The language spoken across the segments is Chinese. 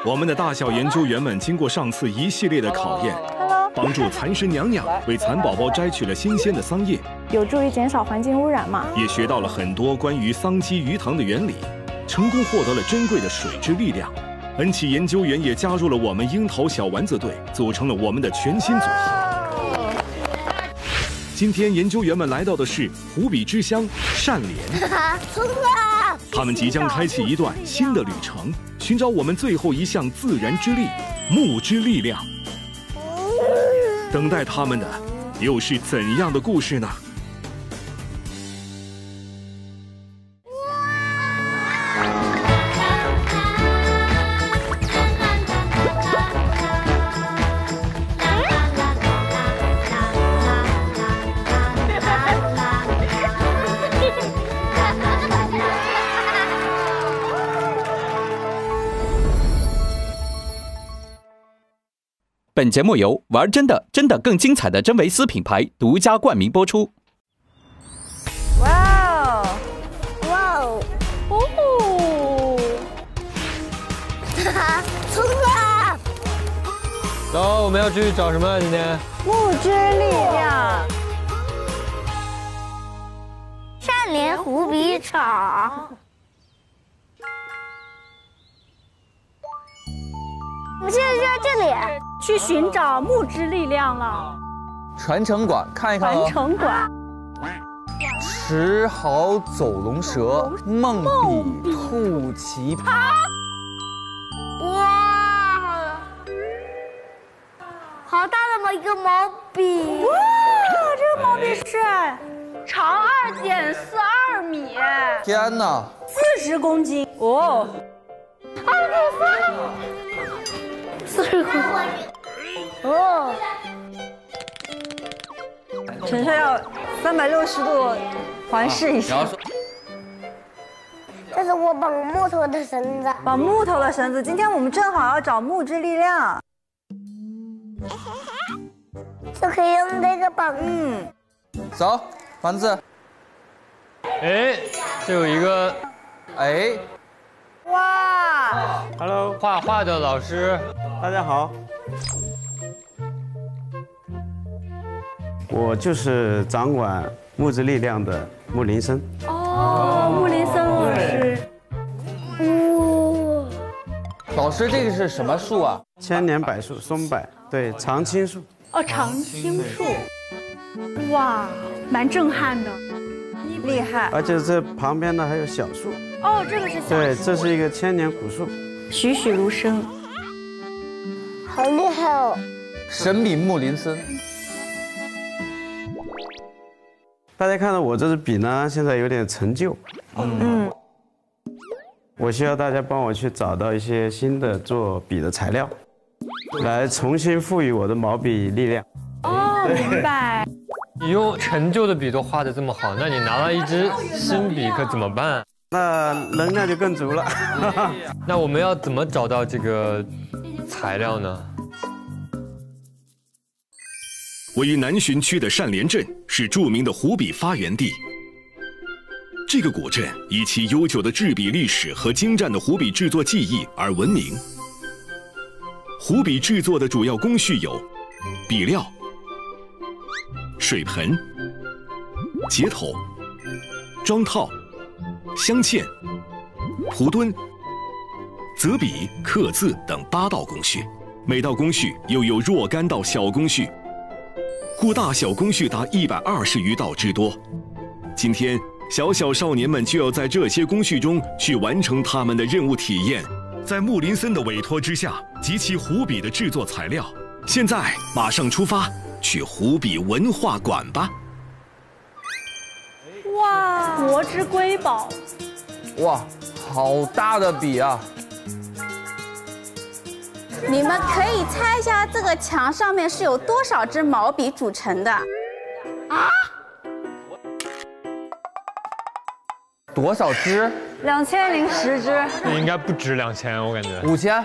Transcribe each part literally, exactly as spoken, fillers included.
我们的大小研究员们经过上次一系列的考验，帮助蚕食娘娘为蚕宝宝摘取了新鲜的桑叶， 有助于减少环境污染嘛。 也学到了很多关于桑基鱼塘的原理，成功获得了珍贵的水之力量。恩启研究员也加入了我们樱桃小丸子队，组成了我们的全新组合。今天研究员们来到的是湖比之乡善莲，他们即将开启一段新的旅程，寻找我们最后一项自然之力——木之力量。等待他们的又是怎样的故事呢？ 本节目由玩真的真的更精彩的真维斯品牌独家冠名播出。 哇哦，哇哦，哦！哈哈，冲啊！ 走，我们要去找什么？今天木之力量， 善莲湖比场。我们现在就在这里。 去寻找木之力量了。 传承馆看一看哦。 传承馆。 石壕走龙蛇，梦比兔奇葩。 哇，好大的一个毛笔！ 哇，这个毛笔是长二点四二米。 天哪！ 四十公斤哦。 二点四。四十公斤。哦。 晨晨要三百六十度环视一下。 这是我绑木头的绳子。 绑木头的绳子。今天我们正好要找木之力量， 就可以用这个绑。 嗯。 走，丸子。 哎，这有一个， 哎。 哇 ，Hello， 画画的老师， 大家好，我就是掌管木之力量的木林森。 哦，木林森老师。 哦， 老师，这个是什么树啊？ 千年柏树，松柏，对，常青树。 哦，常青树。哇，蛮震撼的，厉害。 而且这旁边呢还有小树。 哦，这个是小树。 对，这是一个千年古树， 栩栩如生， 好厉害哦！ 神笔木林森。 大家看到我这支笔呢，现在有点陈旧。嗯。我需要大家帮我去找到一些新的做笔的材料，来重新赋予我的毛笔力量。 哦，明白。 你用陈旧的笔都画得这么好，那你拿了一支新笔可怎么办？ 那能量就更足了。 那我们要怎么找到这个材料呢？ 位于南浔区的善莲镇是著名的湖笔发源地。这个古镇以其悠久的制笔历史和精湛的湖笔制作技艺而闻名。湖笔制作的主要工序有笔料、水盆、结头、装套、镶嵌、蒲墩、择笔、刻字等八道工序，每道工序又有若干道小工序，故大小工序达一百二十余道之多。今天，小小少年们就要在这些工序中去完成他们的任务体验。在木林森的委托之下，集齐湖笔的制作材料。现在马上出发，去湖笔文化馆吧！ 哇，国之瑰宝！ 哇，好大的笔啊！ 你们可以猜一下这个墙上面是有多少支毛笔组成的？啊？ 多少支？ 两千零十支。 这应该不止两千，我感觉。 五千。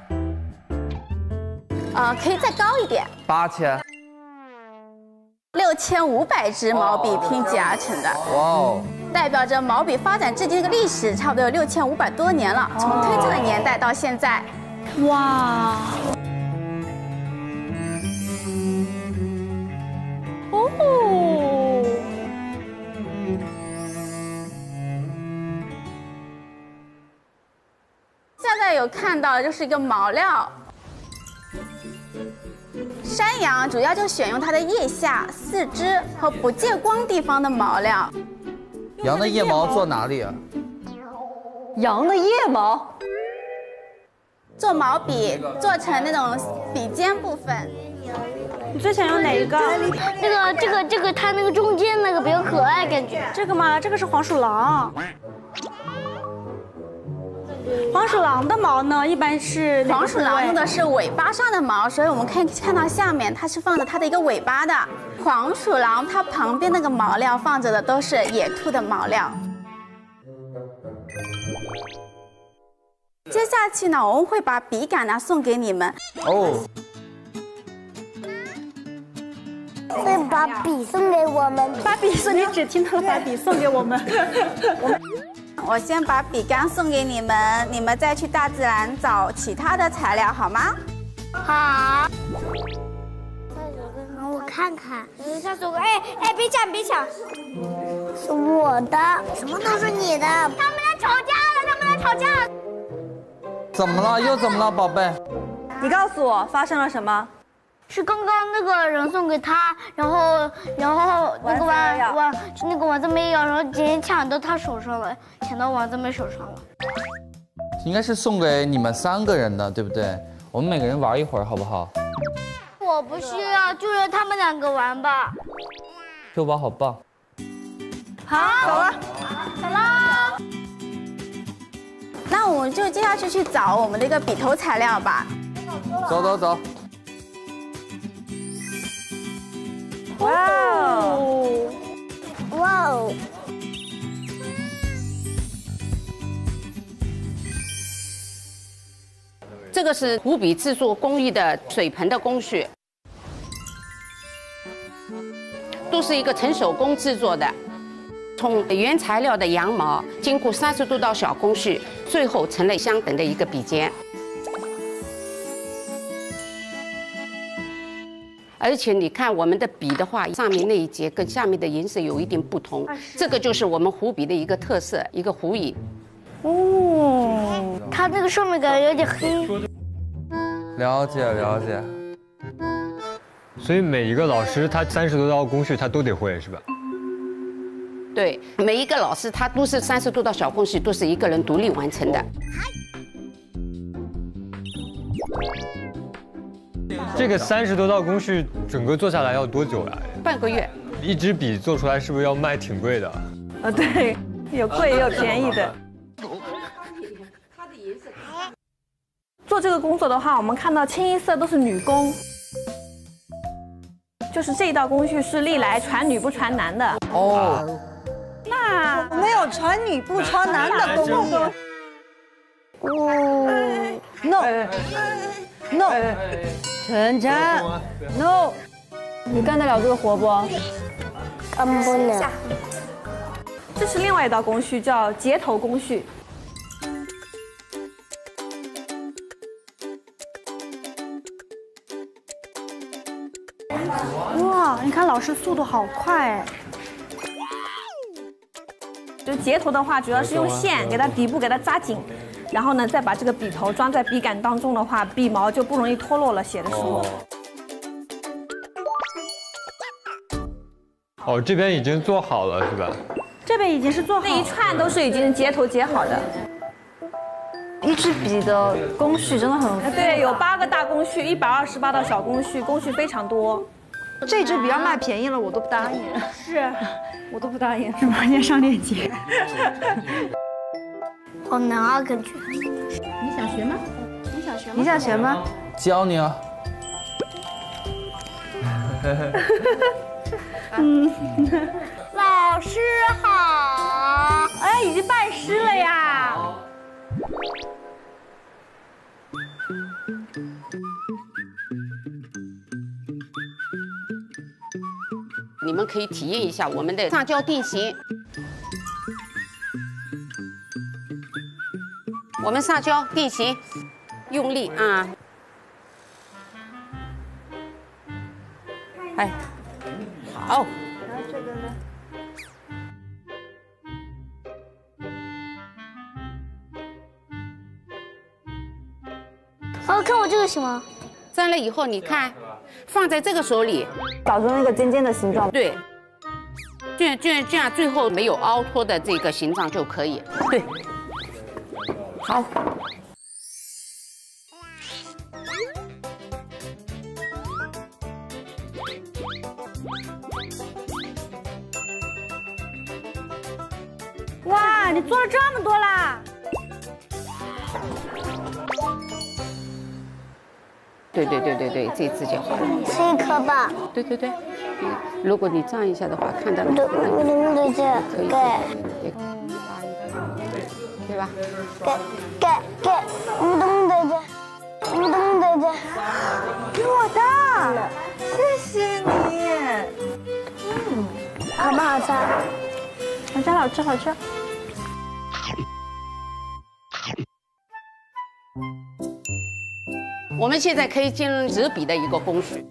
呃，可以再高一点。 八千。 六千五百支毛笔拼接而成的。 哇哦！ 代表着毛笔发展至今这个历史差不多有六千五百多年了，从推这个年代到现在。 哇！哦！ 现在有看到的就是一个毛料。山羊主要就选用它的腋下、四肢和不见光地方的毛料。 羊的腋毛做哪里啊？ 羊的腋毛做毛笔，做成那种笔尖部分。 你最想用哪一个？ 这个这个这个，它那个中间那个比较可爱，感觉。 这个吗？这个是黄鼠狼。黄鼠狼的毛呢，一般是黄鼠狼用的是尾巴上的毛，所以我们可以看到下面它是放着它的一个尾巴的。黄鼠狼它旁边那个毛料放着的都是野兔的毛料。接下去呢，我们会把笔杆呢送给你们。 哦。 会把笔送给我们， 把笔送，你只听到了把笔送给我们。 我们。我先把笔杆送给你们，你们再去大自然找其他的材料，好吗？ 好。我看看，下手哎哎，别抢别抢，是我的，什么都是你的。他们来吵架了，他们来吵架了。 怎么了？又怎么了，宝贝？ 你告诉我发生了什么？ 是刚刚那个人送给他，然后然后那个丸丸那个丸子没有，然后直接抢到他手上了，抢到丸子妹手上了。 应该是送给你们三个人的，对不对？我们每个人玩一会儿，好不好？ 我不需要，就让他们两个玩吧。 秀宝好棒。 好，走了， 走啦。那我们就接下去去找我们的一个笔头材料吧。 走走走。 哇哦！ 哇哦！ 这个是湖笔制作工艺的水盆的工序，都是一个纯手工制作的。从原材料的羊毛，经过三十多道小工序，最后成了相等的一个笔尖。而且你看我们的笔的话，上面那一节跟下面的颜色有一点不同，这个就是我们湖笔的一个特色，一个湖影。 哦，它这个上面感觉有点黑。 了解了解。 所以每一个老师他三十多道工序他都得会是吧？ 对，每一个老师他都是三十多道小工序，都是一个人独立完成的。 这个三十多道工序整个做下来要多久呀？ 半个月。 一支笔做出来是不是要卖挺贵的？ 啊，对，有贵也有便宜的。 做这个工作的话，我们看到清一色都是女工，就是这一道工序是历来传女不传男的。 哦， 那没有传女不传男的工艺。哦 ，no no， 晨晨 no， 你干得了这个活不？ 干不了。 这是另外一道工序，叫结头工序。哇，你看老师速度好快！就结头的话，主要是用线给它底部给它扎紧，然后呢，再把这个笔头装在笔杆当中的话，笔毛就不容易脱落了。写的时候。 哦，这边已经做好了是吧？ 这边已经是做好，那一串都是已经结头结好的。 一支笔的工序真的很复杂， 对，有八个大工序，一百二十八道小工序，工序非常多。 这支笔要卖便宜了，我都不答应。 是， 我都不答应。 直播间上链接。 好难啊，感觉。 你想学吗？你想学吗？ 你想学吗？ 教你啊。 嗯。 老师好。 哎，已经拜师了呀。 你们可以体验一下我们的上胶定型。我们上胶定型，用力啊！哎，好。 这个呢？哦，看我这个行吗？ 粘了以后，你看，放在这个手里， 搞出那个尖尖的形状。 对，这样这样这样，最后没有凹脱的这个形状就可以。对，好。 哇，你做了这么多啦！ 对对对对对，这次就好了。 吃一颗吧。 对对对，嗯，如果你站一下的话，看到了。 对，我能对这， 可以。 对。 对吧？ 给给给，我能对这，我能对这。 给我的，谢谢你。 嗯，好不好吃？ 好吃，好吃，好吃。 我们现在可以进入折笔的一个工序。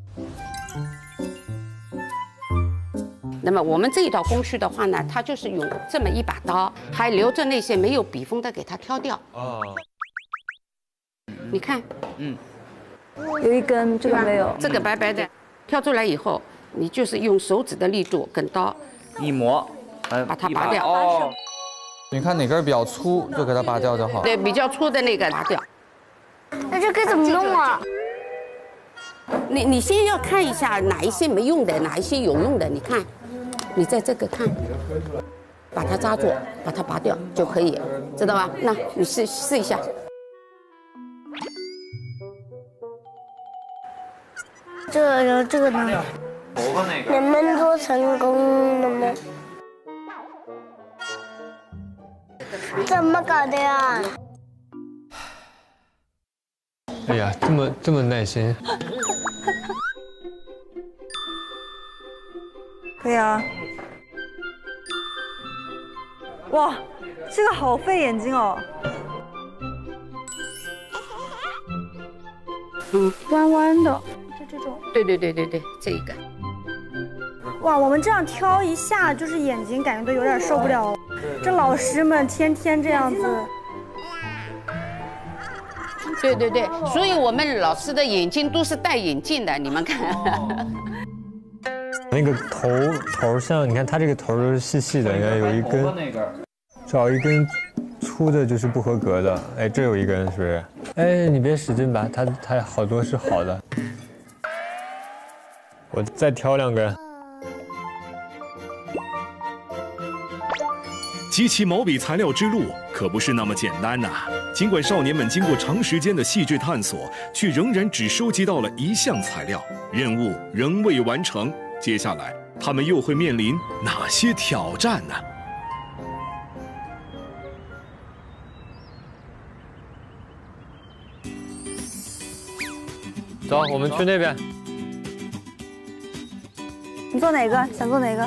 那么我们这一道工序的话呢，它就是用这么一把刀，还留着那些没有笔锋的给它挑掉。哦。你看， 嗯，有一根，这个没有， 这个白白的，挑出来以后，你就是用手指的力度跟刀一磨， 把它拔掉。 哦。你看哪根比较粗，就给它拔掉就好。 对，比较粗的那个拔掉。 那这该怎么弄啊？ 你你先要看一下哪一些没用的，哪一些有用的。你看，你在这个看，把它扎住，把它拔掉就可以，知道吧？那你试试一下。 这个然后这个呢？你们做成功了吗？怎么搞的呀？ 哎呀，这么这么耐心。 可以啊。哇，这个好费眼睛哦。 嗯， 弯弯的，就这种。 对对对对对，这个。 哇，我们这样挑一下，就是眼睛感觉都有点受不了。这老师们天天这样子。 对对对，所以我们老师的眼睛都是戴眼镜的，你们看。 那个头头像，你看它这个头都是细细的，你看有一根，找一根粗的就是不合格的。哎，这有一根是不是？哎，你别使劲拔，它它好多是好的。我再挑两根。 集齐毛笔材料之路可不是那么简单呐、啊。尽管少年们经过长时间的细致探索，却仍然只收集到了一项材料，任务仍未完成。接下来，他们又会面临哪些挑战呢？ 走，我们去那边。 你做哪个？想做哪个？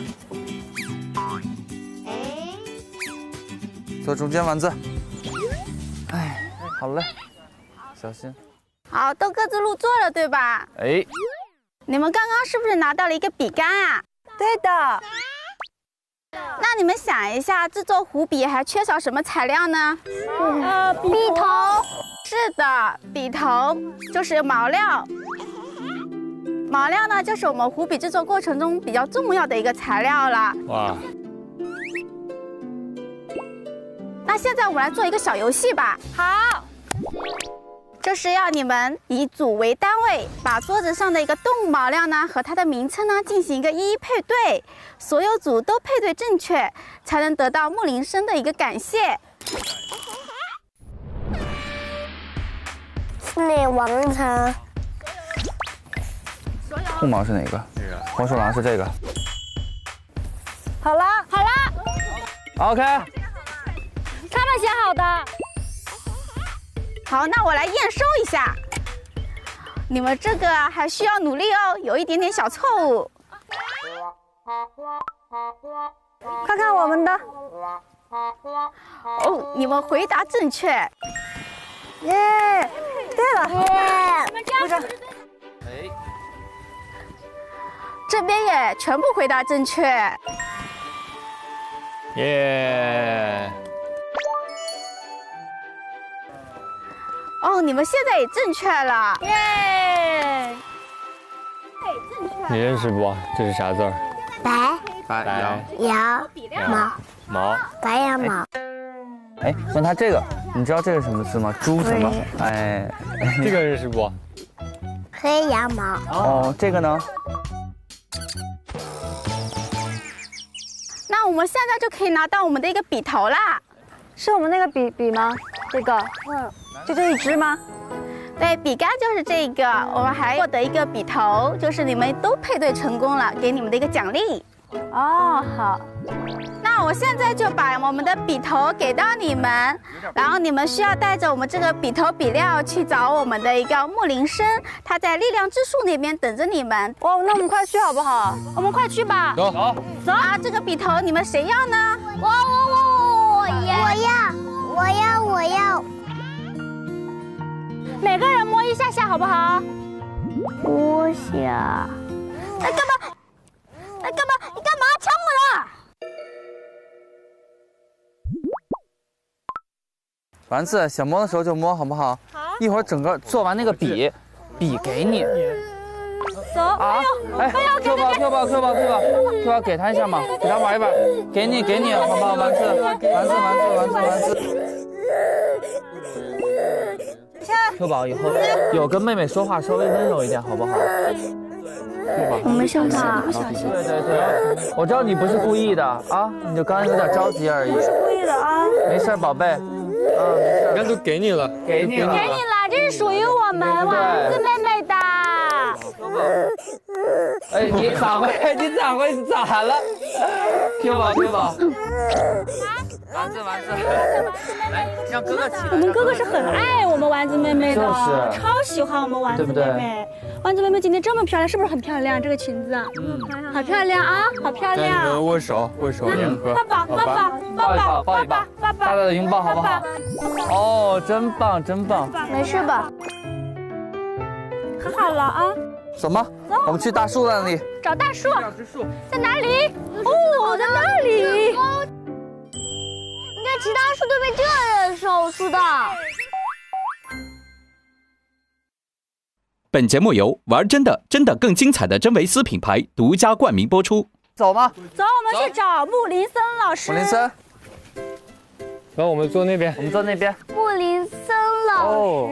做中间丸子。哎，好嘞，小心。 好，都各自入座了，对吧？ 哎， 你们刚刚是不是拿到了一个笔杆啊？ 对的。 那你们想一下，制作湖笔还缺少什么材料呢？ 呃，笔头。 是的，笔头就是毛料。毛料呢，就是我们湖笔制作过程中比较重要的一个材料了。哇。那现在我们来做一个小游戏吧。 好。 就是要你们以组为单位，把桌子上的一个动物毛料呢和它的名称呢进行一个一一配对，所有组都配对正确，才能得到木林生的一个感谢。 你完成。 兔毛是哪个？黄鼠狼是这个。 好了， 好了。 OK。 他们写好的。 好，那我来验收一下。你们这个还需要努力哦，有一点点小错误。 看看我们的。 哦，你们回答正确。 耶！对了，鼓掌。 哎， 这边也全部回答正确。 耶！ 哦，你们现在也正确了。 耶！ 你认识不？这是啥字儿？ 白白羊毛毛。 白羊毛。 哎，问他这个，你知道这是什么字吗？猪什么？哎， 这个认识不？ 黑羊毛。 哦，这个呢？ 那我们现在就可以拿到我们的一个笔头啦。 是我们那个笔笔吗？这个，嗯，就这一支吗？ 对，笔杆就是这个。我们还获得一个笔头，就是你们都配对成功了，给你们的一个奖励。 哦，好。 那我现在就把我们的笔头给到你们，然后你们需要带着我们这个笔头笔料去找我们的一个木林生，他在力量之树那边等着你们。 哦，那我们快去好不好？ 我们快去吧。 走， 走啊！这个笔头你们谁要呢？ 我我我我要我要我要我要。 每个人摸一下下好不好？ 摸下。 哎，干嘛？哎，干嘛？你干嘛抢我了？ 丸子，想摸的时候就摸，好不好？好。一会儿整个做完那个笔，笔给你。 走。 啊！哎 ，Q 宝 Q 宝 Q 宝 Q 宝 Q 宝，给他一下嘛，给他玩一玩，给你给你，好不好？丸子，丸子丸子丸子丸子。Q 宝以后有跟妹妹说话稍微温柔一点，好不好？ 我们上他。 对对对，我知道你不是故意的啊，你就刚刚有点着急而已。 不是故意的啊。 没事，宝贝。啊， 你看都给你了， 给你了， 给你了，这是属于我们丸子妹妹的。 哎，你咋会？你咋会？咋了 ？Q 宝 Q 宝。丸子丸子，来让哥哥起来。 我们哥哥是很爱我们丸子妹妹的， 就是超喜欢我们丸子妹妹。丸子妹妹今天这么漂亮，是不是很漂亮？这个裙子，嗯，好漂亮啊，好漂亮。 跟你们握手，握手联合。 抱抱抱抱抱抱抱一抱，大大的拥抱好不好？哦，真棒真棒。 没事吧？可好了啊。 走吗？我们去大树那里找大树。在哪里？哦，在那里。 你看，其他树都被这人守住的。 本节目由玩真的真的更精彩的真维斯品牌独家冠名播出。 走吗？ 走，我们去找木林森老师。 木林森。 然后我们坐那边。 我们坐那边。 木林森老师。哦，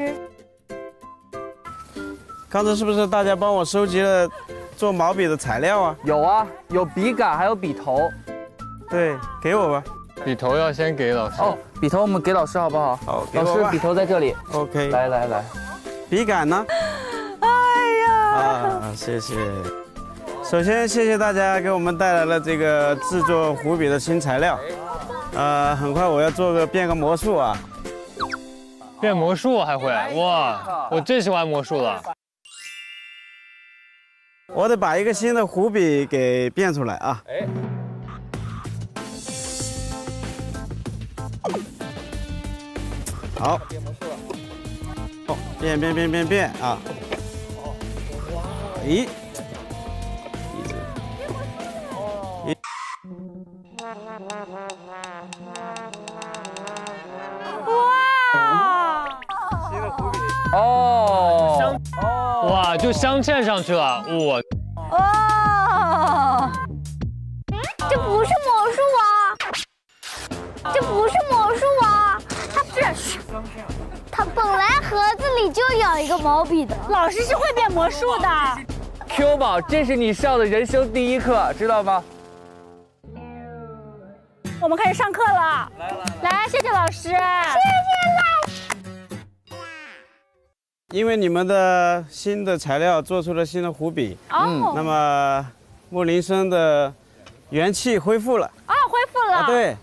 刚才是不是大家帮我收集了做毛笔的材料啊？ 有啊，有笔杆，还有笔头。 对，给我吧。 笔头要先给老师。 哦，笔头我们给老师好不好？ 好， 老师笔头在这里。 OK。 来来来， 笔杆呢？ 哎呀！ 啊，谢谢。首先谢谢大家给我们带来了这个制作湖笔的新材料。呃，很快我要做个变个魔术啊。 变魔术还会？哇，我最喜欢魔术了。 我得把一个新的湖笔给变出来啊！哎，好，哦，变变变变变啊！咦，咦， 哇！ 新的湖笔哦， 哇，就镶嵌上去了，我。 哦， 这不是魔术啊！这不是魔术啊！它是，它本来盒子里就有一个毛笔的。 老师是会变魔术的。 Q 宝，这是你上的人生第一课，知道吗？ 我们开始上课了。来来来，来，谢谢老师。谢谢老师。 因为你们的新的材料做出了新的湖笔， 哦， 那么木林生的元气恢复了。 啊，恢复了。 啊，对。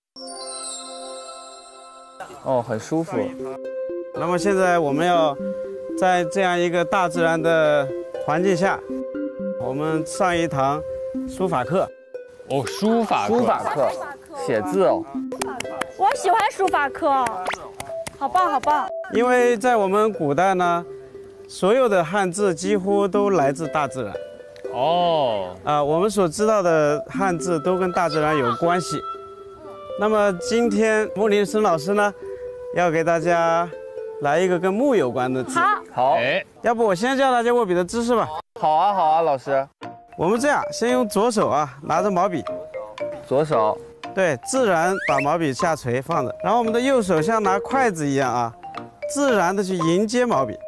哦，很舒服。 那么现在我们要在这样一个大自然的环境下，我们上一堂书法课。 哦，书法书法课，写字哦。 我喜欢书法课，好棒好棒。 因为在我们古代呢，所有的汉字几乎都来自大自然。 哦。 啊、呃，我们所知道的汉字都跟大自然有关系。那么今天穆林森老师呢，要给大家来一个跟木有关的字。 好。 好。 哎，要不我先教大家握笔的姿势吧。 好啊，好啊，老师。 我们这样，先用左手啊拿着毛笔， 左手， 对，自然把毛笔下垂放着，然后我们的右手像拿筷子一样啊，自然的去迎接毛笔。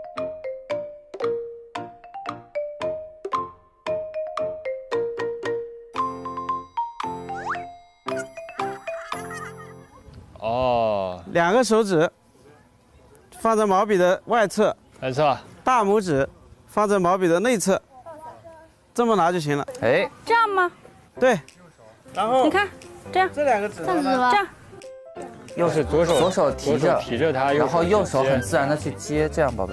哦， 两个手指放在毛笔的外侧， 没错， 大拇指放在毛笔的内侧。这么拿就行了。 哎， 这样吗？ 对。然后你看，这样。 这两个指头呢？这样。 又是左手， 左手提着， 提着它， 然后右手很自然的去接，这样，宝贝。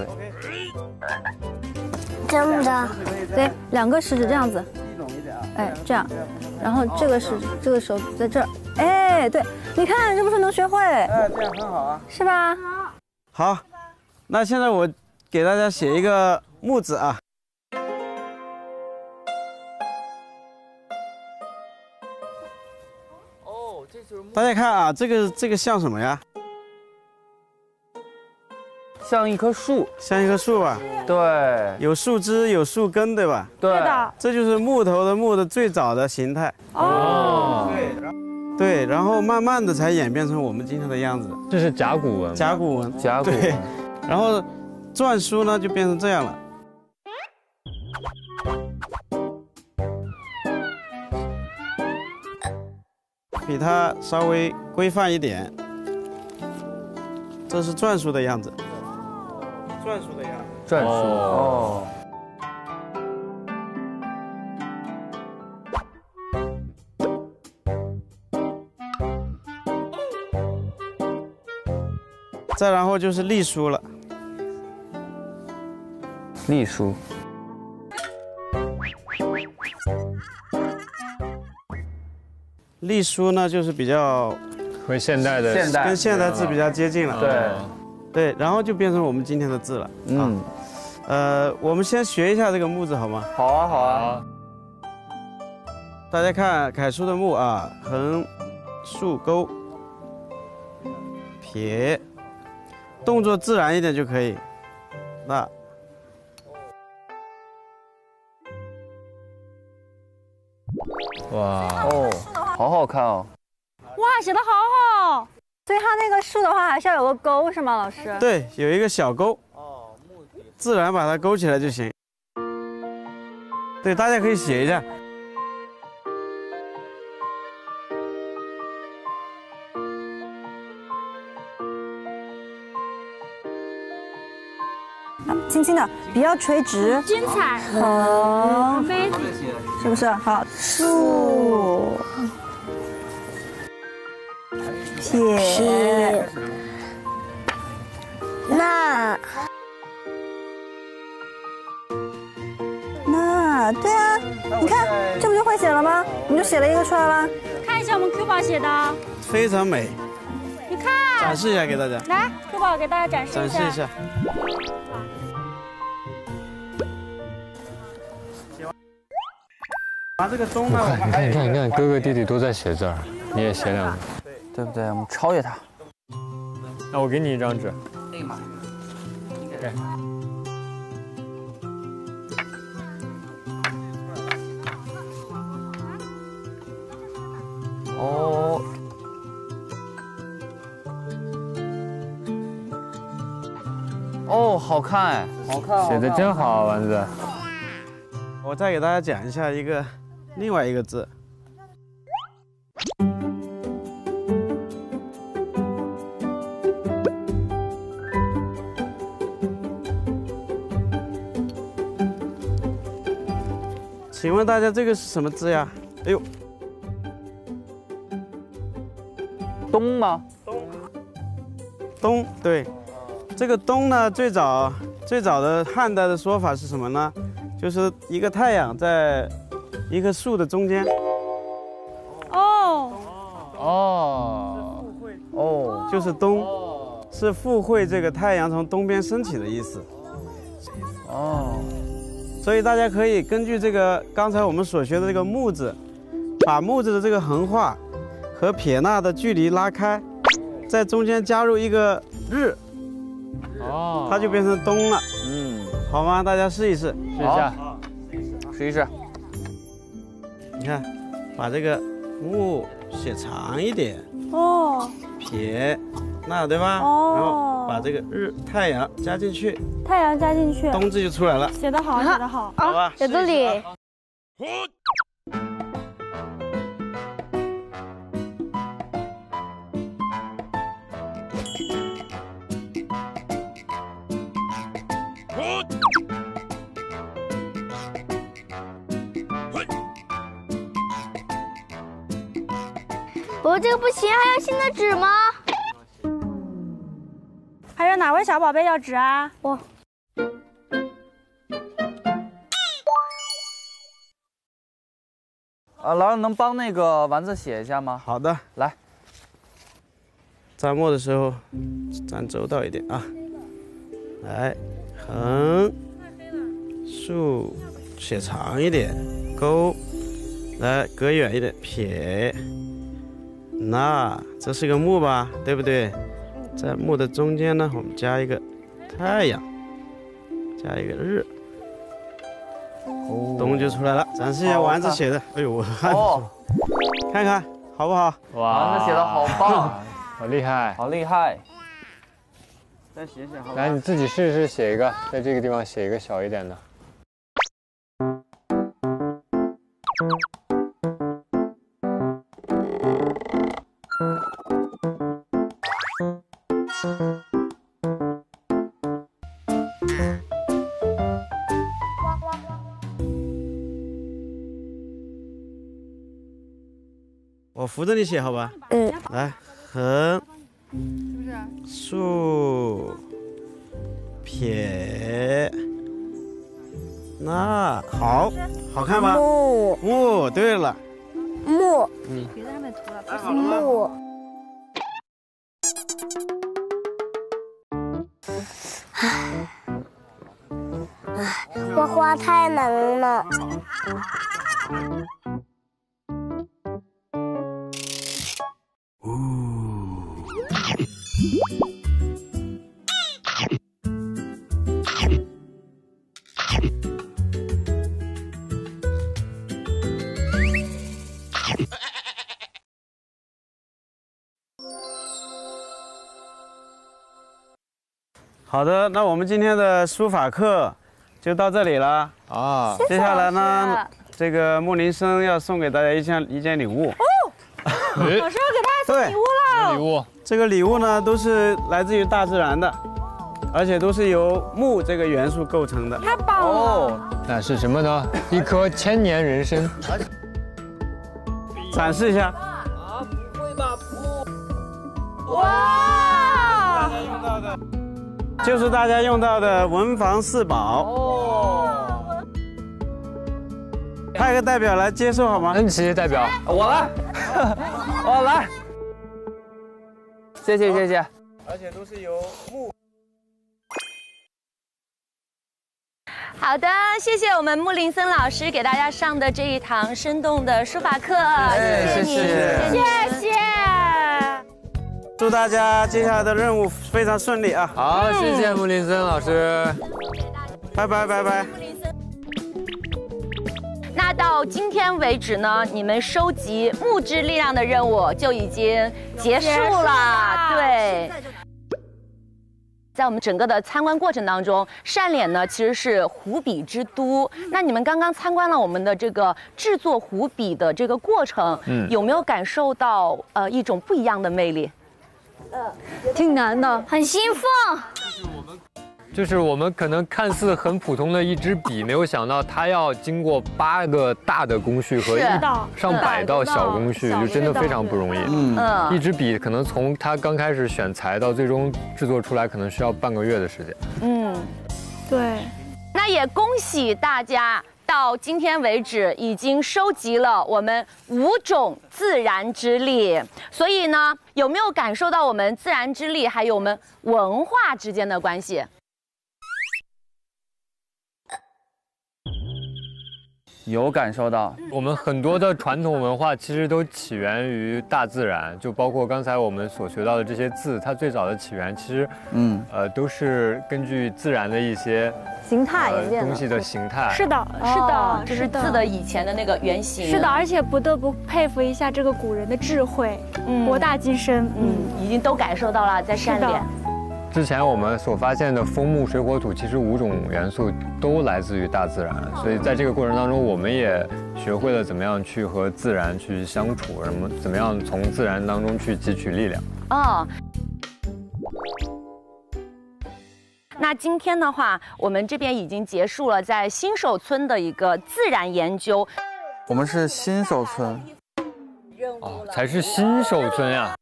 这么着。 对，两个食指这样子。哎，这样。然后这个是这个手在这儿。哎，对，你看是不是能学会？ 哎，这样很好啊。 是吧？ 好，那现在我给大家写一个木字啊。大家看啊，这个这个像什么呀？ 像一棵树， 像一棵树吧？ 对， 有树枝，有树根，对吧？ 对的， 这就是木头的木的最早的形态。 哦， 对，对，然后慢慢的才演变成我们今天的样子。 这是甲骨文， 甲骨文， 甲骨文。 对，然后篆书呢就变成这样了。比它稍微规范一点，这是篆书的样子。篆书的样子。 篆书哦。 再然后就是隶书了。 隶书。 隶书呢，就是比较和现代的现代跟现代字比较接近了。 对， 对，然后就变成我们今天的字了。 嗯， 呃，我们先学一下这个木字好吗？ 好啊，好啊。 大家看楷书的木啊，横、竖、钩、撇，动作自然一点就可以。那。 哇哦，好好看哦！ 哇，写的好好。所以它那个竖的话，还是要有个钩，是吗，老师？ 对，有一个小钩，自然把它勾起来就行。对，大家可以写一下。 轻轻的，笔要垂直， 精彩， 横， 飞， 是不是？好，竖，撇， 那， 那，对啊，你看，这不就会写了吗？你就写了一个出来了。 看一下我们 Q 宝写的， 非常美。 你看， 展示一下给大家。 来 ，Q 宝给大家展示一下。 展示一下。把这个钟呢， 你看，你看，你看，哥哥弟弟都在写字儿，你也写两个， 对不对？我们超越他。 那我给你一张纸。对。 哦。哦，好看哎，好看， 写的真好，丸子。 我再给大家讲一下一个另外一个字。请问大家这个是什么字呀？哎呦， 冬吗？ 冬。冬，对。这个冬呢，最早最早的汉代的说法是什么呢？就是一个太阳在一棵树的中间。 哦哦哦， 就是东，是附会这个太阳从东边升起的意思。 哦， 所以大家可以根据这个刚才我们所学的这个木字，把木字的这个横画和撇捺的距离拉开，在中间加入一个日，哦，它就变成东了。嗯，好吗？大家试一试， 试一下，试一试。 你看，把这个木写长一点， 哦， 撇捺对吧？哦，然后把这个日太阳加进去， 太阳加进去， 冬字就出来了。 写得好，写得好， 好吧， 在这里。我这个不行，还要新的纸吗？ 还有哪位小宝贝要纸啊？ 我。 啊，老师能帮那个丸子写一下吗？ 好的， 来。 蘸墨的时候蘸周到一点啊。来，横，竖，写长一点，勾，来隔远一点，撇。那这是个木吧，对不对？在木的中间呢，我们加一个太阳，加一个日，哦，冬就出来了。展示一下丸子写的，哎呦，我汗出，看看好不好？ 哇，丸子写的好棒， 好厉害， 好厉害。 再写写好。 来，你自己试试写一个，在这个地方写一个小一点的。 我扶着你写，好吧？嗯。来，横，竖，撇，捺，好，好看吧？木，木，对了。 木。 嗯。 别在上面涂了， 来好了吗？ 木。画画太难了。 好的，那我们今天的书法课就到这里了啊。接下来呢，这个木林生要送给大家一件一件礼物。哦， 老师要给大家送礼物了。 礼物，这个礼物呢都是来自于大自然的，而且都是由木这个元素构成的。 太棒了！哦， 那是什么呢？一棵千年人参。 展示一下。 啊，不会吧？不。 哇！ 用到的。就是大家用到的文房四宝哦。派个代表来接受好吗？ 恩琪代表， 我来，我来。谢谢谢谢。 而且都是由木。 好的，谢谢我们木林森老师给大家上的这一堂生动的书法课，谢谢你， 谢谢。 祝大家接下来的任务非常顺利啊！ 好，谢谢木林森老师， 拜拜拜拜。 那到今天为止呢，你们收集木质力量的任务就已经结束了。对，在我们整个的参观过程当中，单脸呢其实是湖笔之都。那你们刚刚参观了我们的这个制作湖笔的这个过程，嗯，有没有感受到呃一种不一样的魅力？ 挺难的， 很兴奋。 就是我们可能看似很普通的一支笔，没有想到它要经过八个大的工序和上百道小工序，就真的非常不容易。嗯，一支笔可能从它刚开始选材到最终制作出来，可能需要半个月的时间。 嗯， 对。 那也恭喜大家到今天为止，已经收集了我们五种自然之力。所以呢，有没有感受到我们自然之力还有我们文化之间的关系？ 有感受到， 我们很多的传统文化其实都起源于大自然，就包括刚才我们所学到的这些字，它最早的起源其实，嗯，呃，都是根据自然的一些形态演变的东西的形态。 是的，是的， 这是字的以前的那个原型。 是的，而且不得不佩服一下这个古人的智慧，博大精深。 嗯，已经都感受到了，在山里。 之前我们所发现的风木水火土，其实五种元素都来自于大自然，所以在这个过程当中，我们也学会了怎么样去和自然去相处，什么怎么样从自然当中去汲取力量。 哦。那今天的话，我们这边已经结束了在新手村的一个自然研究。 我们是新手村。 哦，才是新手村呀。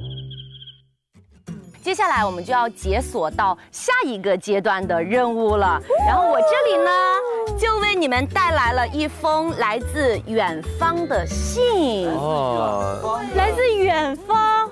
接下来我们就要解锁到下一个阶段的任务了。然后我这里呢，就为你们带来了一封来自远方的信。 哦，来自远方。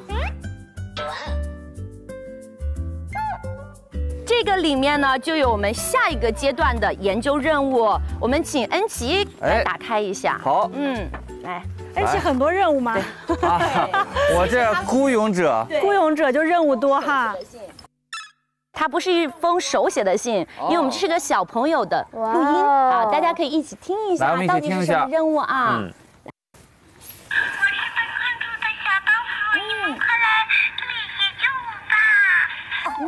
这个里面呢，就有我们下一个阶段的研究任务。我们请恩琪来打开一下。 好， 嗯，来。 而且很多任务吗？ 啊，我这孤勇者， 孤勇者就任务多哈。 它不是一封手写的信，因为我们是个小朋友的录音啊，大家可以一起听一下到底是什么任务啊。嗯。 我是被困住的小豆腐，你们快来这里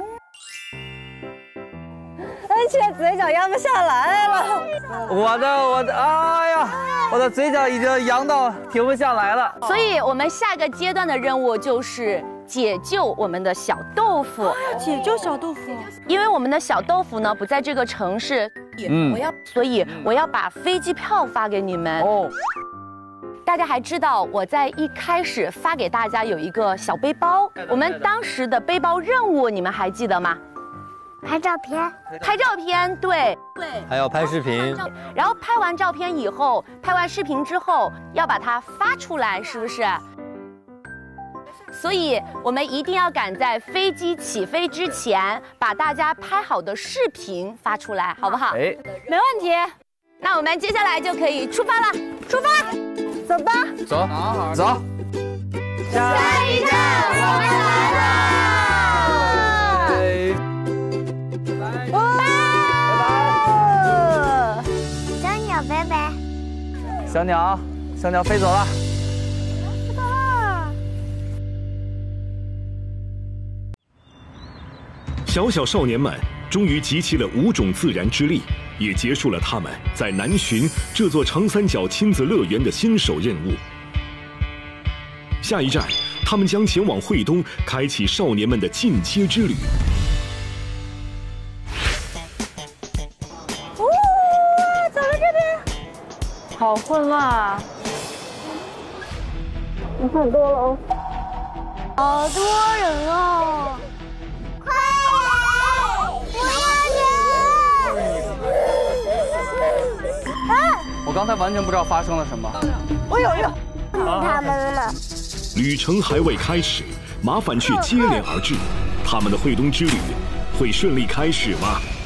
写救我吧！而且嘴角扬不下来了。 我的我的，哎呀！我的嘴角已经扬到停不下来了， 所以我们下个阶段的任务就是解救我们的小豆腐。 解救小豆腐， 因为我们的小豆腐呢不在这个城市，嗯，我要，所以我要把飞机票发给你们。哦，大家还知道我在一开始发给大家有一个小背包，我们当时的背包任务你们还记得吗？ 拍照片， 拍照片，对对， 还要拍视频。 然后拍完照片以后，拍完视频之后，要把它发出来，是不是？所以我们一定要赶在飞机起飞之前，把大家拍好的视频发出来，好不好？哎，没问题。那我们接下来就可以出发了，出发，走吧， 走，走。 下一站，我们来了。拜拜， 小鸟，小鸟飞走了， 飞走了。 小小少年们终于集齐了五种自然之力，也结束了他们在南浔这座长三角亲子乐园的新手任务。下一站，他们将前往惠东，开启少年们的进阶之旅。 好混乱啊！人很多了哦，好多人哦！ 快来！我要人！ 啊！我刚才完全不知道发生了什么。 我有有他们了。 旅程还未开始，麻烦却接连而至。他们的惠东之旅会顺利开始吗？